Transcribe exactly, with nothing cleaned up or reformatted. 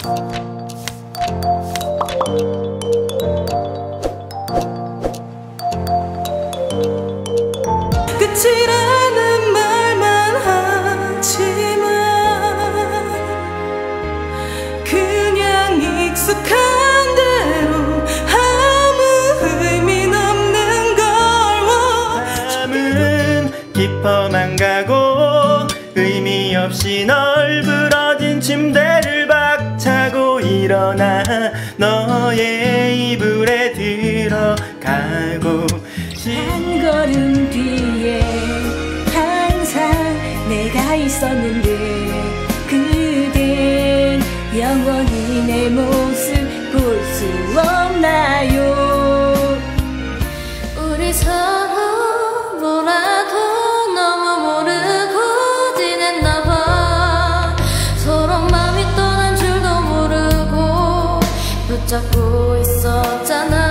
끝이라는 말만 하지만 그냥 익숙한 대로 아무 의미 없는 걸. 밤은 깊어만 가고 의미 없이 널브러진 침대를 박차고 일어나 너의 이불에 들어가고 한 걸음 뒤에 항상 내가 있었는데 그댄 영원히 내 모습 볼 수 없나요? 우리 서로 뭐라도 너무 모르고 지냈나봐. 서로 맘이 떠난 줄도 모르고 붙잡고 있었잖아.